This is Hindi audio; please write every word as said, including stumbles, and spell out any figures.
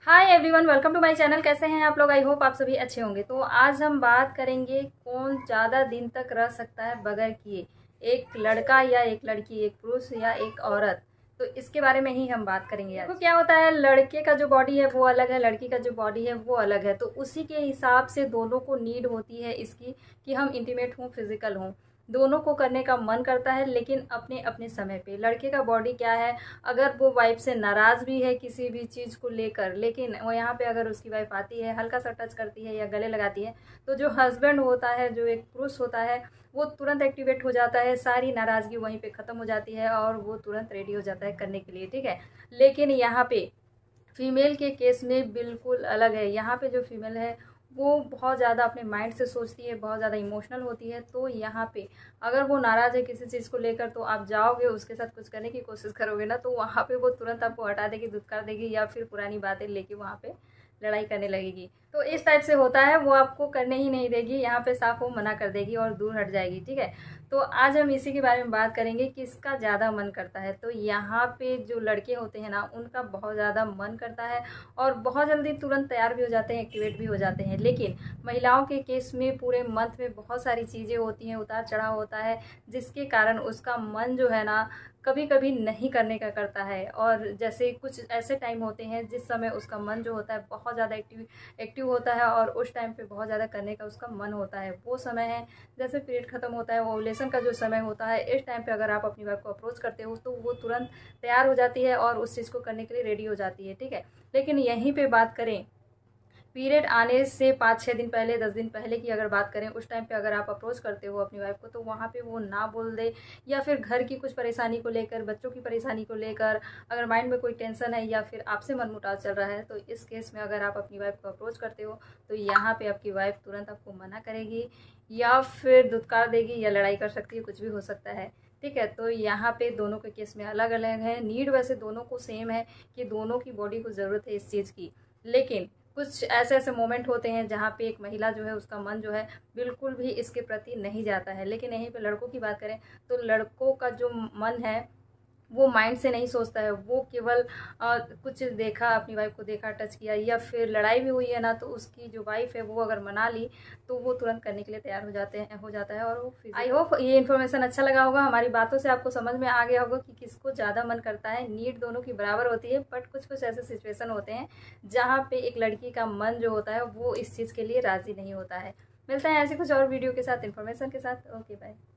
Hi everyone, welcome to my channel. कैसे हैं आप लोग? आई होप आप सभी अच्छे होंगे। तो आज हम बात करेंगे कौन ज़्यादा दिन तक रह सकता है बगैर किए, एक लड़का या एक लड़की, एक पुरुष या एक औरत। तो इसके बारे में ही हम बात करेंगे। देखो क्या होता है, लड़के का जो बॉडी है वो अलग है, लड़की का जो बॉडी है वो अलग है। तो उसी के हिसाब से दोनों को नीड होती है इसकी कि हम इंटीमेट हों, फिजिकल हों। दोनों को करने का मन करता है, लेकिन अपने अपने समय पे। लड़के का बॉडी क्या है, अगर वो वाइफ से नाराज़ भी है किसी भी चीज़ को लेकर, लेकिन वो यहाँ पे अगर उसकी वाइफ आती है, हल्का सा टच करती है या गले लगाती है, तो जो हस्बैंड होता है, जो एक पुरुष होता है, वो तुरंत एक्टिवेट हो जाता है। सारी नाराज़गी वहीं पे ख़त्म हो जाती है और वो तुरंत रेडी हो जाता है करने के लिए, ठीक है। लेकिन यहाँ पे फीमेल के केस में बिल्कुल अलग है। यहाँ पे जो फीमेल है वो बहुत ज़्यादा अपने माइंड से सोचती है, बहुत ज़्यादा इमोशनल होती है। तो यहाँ पे अगर वो नाराज़ है किसी चीज़ को लेकर, तो आप जाओगे उसके साथ कुछ करने की कोशिश करोगे ना, तो वहाँ पे वो तुरंत आपको हटा देगी, धुतकार देगी या फिर पुरानी बातें लेके वहाँ पे लड़ाई करने लगेगी। तो इस टाइप से होता है, वो आपको करने ही नहीं देगी, यहाँ पे साफ वो मना कर देगी और दूर हट जाएगी, ठीक है। तो आज हम इसी के बारे में बात करेंगे कि किसका ज़्यादा मन करता है। तो यहाँ पे जो लड़के होते हैं ना, उनका बहुत ज़्यादा मन करता है और बहुत जल्दी तुरंत तैयार भी हो जाते हैं, एक्टिवेट भी हो जाते हैं। लेकिन महिलाओं के केस में पूरे मंथ में बहुत सारी चीज़ें होती हैं, उतार चढ़ाव होता है, जिसके कारण उसका मन जो है ना कभी कभी नहीं करने का करता है। और जैसे कुछ ऐसे टाइम होते हैं जिस समय उसका मन जो होता है बहुत ज़्यादा एक्टिव एक्टिव होता है और उस टाइम पे बहुत ज़्यादा करने का उसका मन होता है। वो समय है जैसे पीरियड ख़त्म होता है, ओवुलेशन का जो समय होता है, इस टाइम पे अगर आप अपनी वाइफ को अप्रोच करते हो तो वो तुरंत तैयार हो जाती है और उस चीज़ को करने के लिए रेडी हो जाती है, ठीक है। लेकिन यहीं पे बात करें पीरियड आने से पाँच छः दिन पहले, दस दिन पहले की अगर बात करें, उस टाइम पे अगर आप अप्रोच करते हो अपनी वाइफ को, तो वहाँ पे वो ना बोल दे या फिर घर की कुछ परेशानी को लेकर, बच्चों की परेशानी को लेकर, अगर माइंड में कोई टेंशन है या फिर आपसे मनमुटाव चल रहा है, तो इस केस में अगर आप अपनी वाइफ को अप्रोच करते हो तो यहाँ पे आपकी वाइफ तुरंत आपको मना करेगी या फिर धुतकार देगी या लड़ाई कर सकती है, कुछ भी हो सकता है, ठीक है। तो यहाँ पे दोनों के केस में अलग अलग है। नीड वैसे दोनों को सेम है कि दोनों की बॉडी को ज़रूरत है इस चीज़ की, लेकिन कुछ ऐसे ऐसे मोमेंट होते हैं जहाँ पे एक महिला जो है उसका मन जो है बिल्कुल भी इसके प्रति नहीं जाता है। लेकिन यहीं पे लड़कों की बात करें तो लड़कों का जो मन है वो माइंड से नहीं सोचता है, वो केवल आ, कुछ देखा, अपनी वाइफ को देखा, टच किया या फिर लड़ाई भी हुई है ना, तो उसकी जो वाइफ है वो अगर मना ली तो वो तुरंत करने के लिए तैयार हो जाते हैं हो जाता है। और वो आई होप ये इन्फॉर्मेशन अच्छा लगा होगा, हमारी बातों से आपको समझ में आ गया होगा कि किसको ज़्यादा मन करता है। नीड दोनों की बराबर होती है, बट कुछ कुछ ऐसे सिचुएशन होते हैं जहाँ पे एक लड़की का मन जो होता है वो इस चीज़ के लिए राज़ी नहीं होता है। मिलते हैं ऐसी कुछ और वीडियो के साथ, इन्फॉर्मेशन के साथ। Okay bye.